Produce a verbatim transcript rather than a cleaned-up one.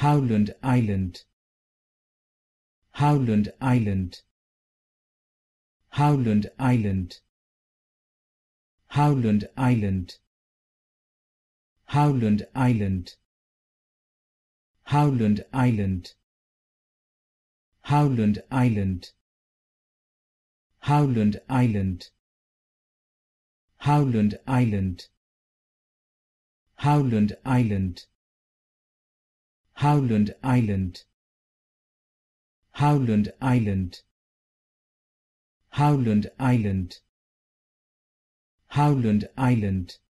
Howland Island, Howland Island, Howland Island, Howland Island, Howland Island, Howland Island, Howland Island, Howland Island, Howland Island, Howland Island, Howland Island, Howland Island, Howland Island, Howland Island,